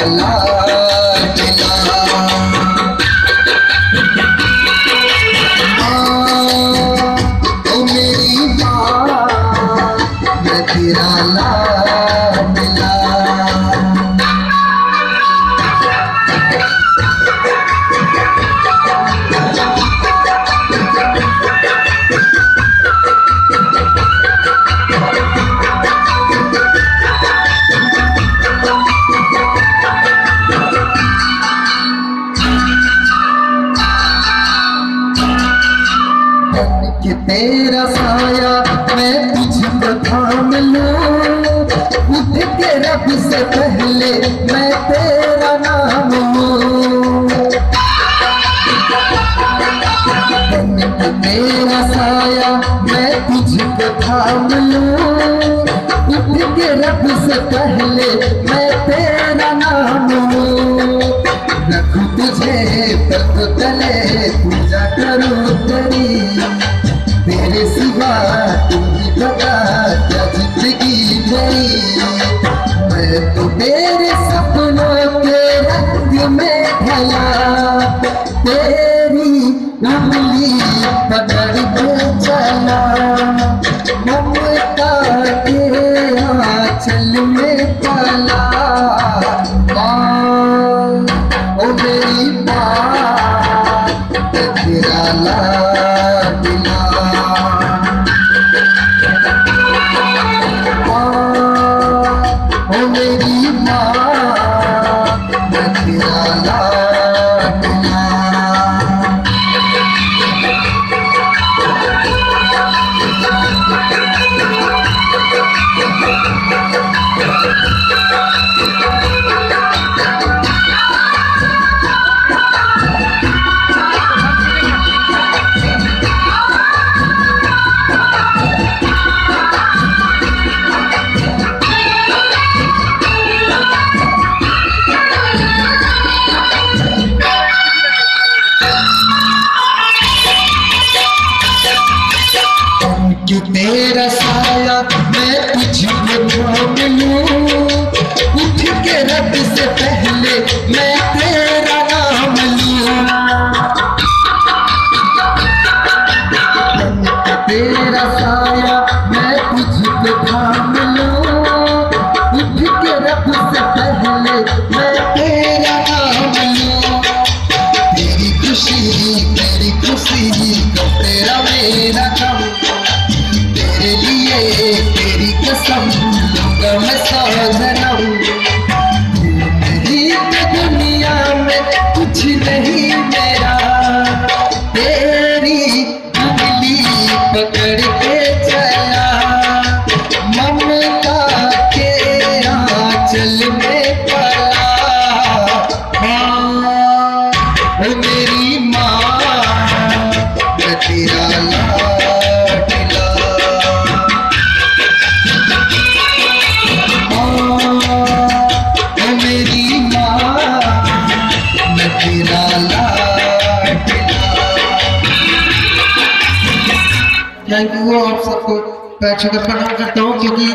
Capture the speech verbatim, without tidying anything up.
लाडला। ओ मेरी माँ मैं तेरा लाडला। कि तेरा साया मैं तुझको थाम लूं, उठ के रब से पहले मैं तेरा नाम लूं। कि तेरा साया मैं तुझको थाम लूं, उठ के रब से पहले मैं तेरा नाम लूं। रखूं तुझे तख्त तले पूजा करूं तेरी, तेरे सिवा तुम ही बता क्या जिंदगी मेरी। मैं तो तेरे सपनों के रंग में ढला, तेरी उंगली पकड़ के चला। ममता के आंचल में पला। ओ मेरी माँ तेरा लाडला। ओ मेरी माँ मैं तेरा लाडला। कि तेरा साया मैं तुझको थाम लूं, उठ के रब से पहले मैं तेरा नाम लूं। तेरा साया मैं तुझको थाम लूं, उठ के रब से पहले मैं तेरा नाम लूं। तेरी खुशी तेरी खुशी को तेरा मेरा गम, तेरे लिए तेरी कसम लूंगा मैं सौ जन्म। तेरी दुनिया में कुछ नहीं मेरा, तेरी उंगली पकड़ के चला। ममता के आंचल में पला। हाँ ओ मेरी माँ मैं तेरा लाडला। ओ मेरी माँ मैं तेरा लाडला। थैंक यू, आप सबको पैर छूकर प्रणाम करता हूँ क्योंकि